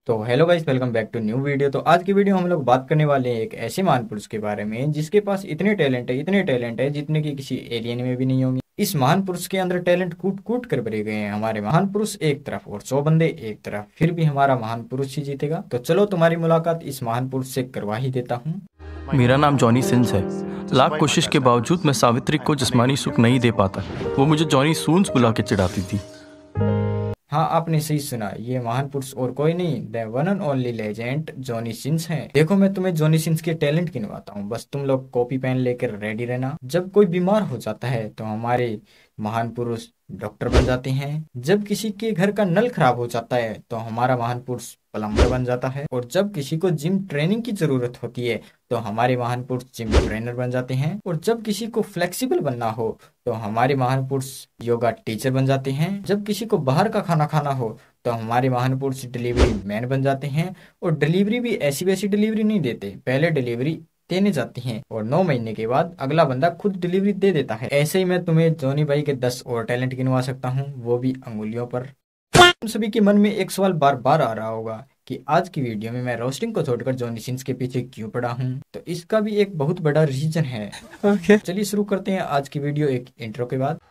तो hello guys, welcome back to new video. तो आज की वीडियो हम लोग बात करने वाले हैं एक ऐसे महान पुरुष के बारे में जिसके पास इतने टैलेंट है जितने कि किसी एलियन में भी नहीं होंगे। इस महान पुरुष के अंदर टैलेंट कूट कूट कर भरे गए हैं। हमारे महान पुरुष एक तरफ और 100 बंदे एक तरफ, फिर भी हमारा महान पुरुष ही जीतेगा। तो चलो तुम्हारी मुलाकात इस महान पुरुष से करवा ही देता हूँ। मेरा नाम जॉनी सिंस है। लाख कोशिश के बावजूद मैं सावित्री को जिस्मानी सुख नहीं दे पाता। वो मुझे जॉनी सूंस बुला के चिढ़ाती थी। हाँ, आपने सही सुना, ये महान पुरुष और कोई नहीं, the one and only legend Johnny Sins है। देखो, मैं तुम्हें जॉनी सिंस के टैलेंट गिनवाता हूँ, बस तुम लोग कॉपी पेन लेकर रेडी रहना। जब कोई बीमार हो जाता है तो हमारे महान पुरुष डॉक्टर बन जाते हैं। जब किसी के घर का नल खराब हो जाता है तो हमारा महान पुरुष प्लम्बर बन जाता है। और जब किसी को जिम ट्रेनिंग की जरूरत होती है तो हमारे महान पुरुष जिम ट्रेनर बन जाते हैं। और जब किसी को फ्लेक्सिबल बनना हो तो हमारे महान पुरुष योगा टीचर बन जाते हैं। जब किसी को बाहर का खाना खाना हो तो हमारे महान पुरुष डिलीवरी मैन बन जाते हैं। और डिलीवरी भी ऐसी वैसी डिलीवरी नहीं देते, पहले डिलीवरी देने जाती हैं और 9 महीने के बाद अगला बंदा खुद डिलीवरी दे देता है। ऐसे ही मैं तुम्हें जॉनी भाई के 10 और टैलेंट गिनवा सकता हूँ, वो भी अंगुलियों पर। तुम सभी के मन में एक सवाल बार बार आ रहा होगा कि आज की वीडियो में मैं रोस्टिंग को छोड़कर जॉनी सिंस के पीछे क्यों पड़ा हूँ। तो इसका भी एक बहुत बड़ा रीजन है। चलिए शुरू करते हैं आज की वीडियो एक इंट्रो के बाद।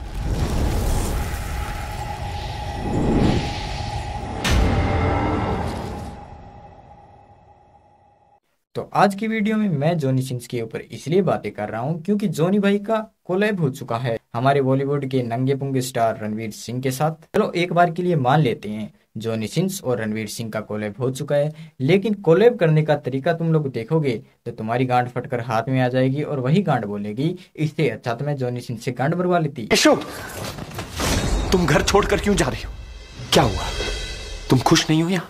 तो आज की वीडियो में मैं जॉनी सिंस के ऊपर इसलिए बातें कर रहा हूँ क्योंकि जॉनी भाई का कोलैब हो चुका है हमारे बॉलीवुड के नंगे पुंगे स्टार रणवीर सिंह के साथ। चलो एक बार के लिए मान लेते हैं जॉनी सिंस और रणवीर सिंह का कोलैब हो चुका है, लेकिन कोलैब करने का तरीका तुम लोग देखोगे तो तुम्हारी गांड फटकर हाथ में आ जाएगी और वही गांड बोलेगी, इससे अच्छा तो मैं जॉनी सिंह से गांड भरवा लेती। तुम घर छोड़कर क्यों जा रही हो? क्या हुआ? तुम खुश नहीं हो यहाँ?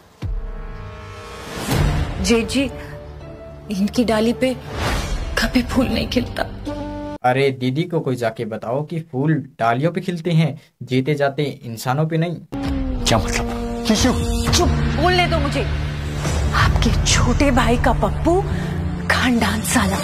जेठ जी, इनकी डाली पे कभी फूल नहीं खिलता। अरे दीदी को कोई जाके बताओ कि फूल डालियों पे खिलते हैं, जीते जाते इंसानों पे नहीं। क्या मतलब? किशु, चुप, बोलने दो मुझे। आपके छोटे भाई का पप्पू खानदान साला।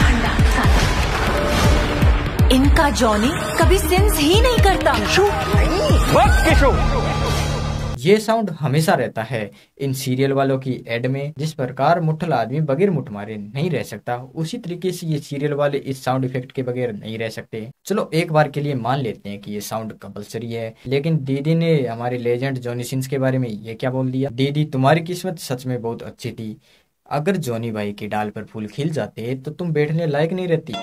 इनका जॉनी कभी सेंस ही नहीं करता। किशु। ये साउंड हमेशा रहता है इन सीरियल वालों की एड में। जिस प्रकार मुठल आदमी बगैर मुठ मारे नहीं रह सकता, उसी तरीके से ये सीरियल वाले इस साउंड इफेक्ट के बगैर नहीं रह सकते। चलो एक बार के लिए मान लेते हैं कि ये साउंड कंपलसरी है, लेकिन दीदी ने हमारे लेजेंड जॉनी सिंस के बारे में ये क्या बोल दिया। दीदी, तुम्हारी किस्मत सच में बहुत अच्छी थी। अगर जॉनी भाई की डाल पर फूल खिल जाते तो तुम बैठने लायक नहीं रहती।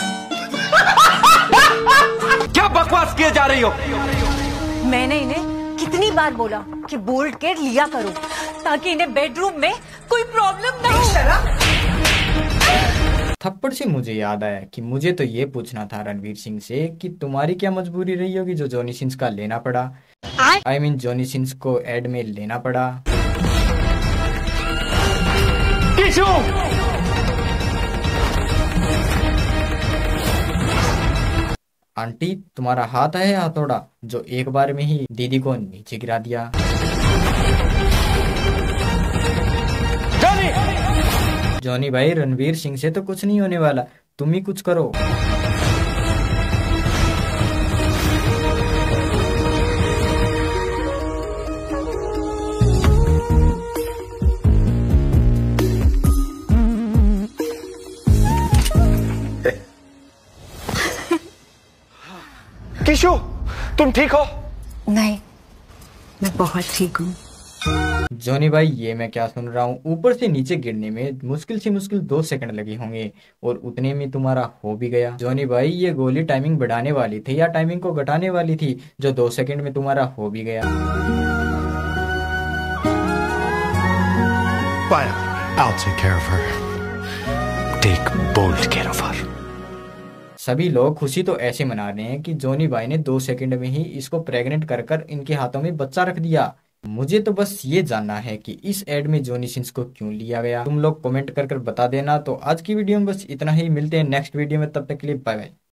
क्या बकवास किए जा रही हो? मैंने इन्हें कितनी बार बोला कि बोल्ड केयर लिया करो ताकि इन्हें बेडरूम में कोई प्रॉब्लम ना हो। थप्पड़ से मुझे याद आया कि मुझे तो ये पूछना था रणवीर सिंह से कि तुम्हारी क्या मजबूरी रही होगी जो जॉनी सिंस का लेना पड़ा। आई मीन जॉनी सिंस को एड में लेना पड़ा। आंटी, तुम्हारा हाथ है हथौड़ा जो एक बार में ही दीदी को नीचे गिरा दिया। जॉनी भाई, रणवीर सिंह से तो कुछ नहीं होने वाला, तुम ही कुछ करो। किशु, तुम ठीक हो? नहीं, मैं बहुत ठीक हूँ। जॉनी भाई, ये मैं क्या सुन रहा हूँ? ऊपर से नीचे गिरने में मुश्किल से मुश्किल 2 सेकंड लगे होंगे और उतने में तुम्हारा हो भी गया। जॉनी भाई, ये गोली टाइमिंग बढ़ाने वाली थी या टाइमिंग को घटाने वाली थी जो 2 सेकंड में तुम्हारा हो भी गया? I'll take care of her. Take bold care of her. सभी लोग खुशी तो ऐसे मना रहे हैं कि जॉनी भाई ने 2 सेकंड में ही इसको प्रेग्नेंट कर कर इनके हाथों में बच्चा रख दिया। मुझे तो बस ये जानना है कि इस एड में जॉनी सिंस को क्यों लिया गया। तुम लोग कमेंट कर कर बता देना। तो आज की वीडियो में बस इतना ही, मिलते हैं नेक्स्ट वीडियो में, तब तक के लिए बाय बाय।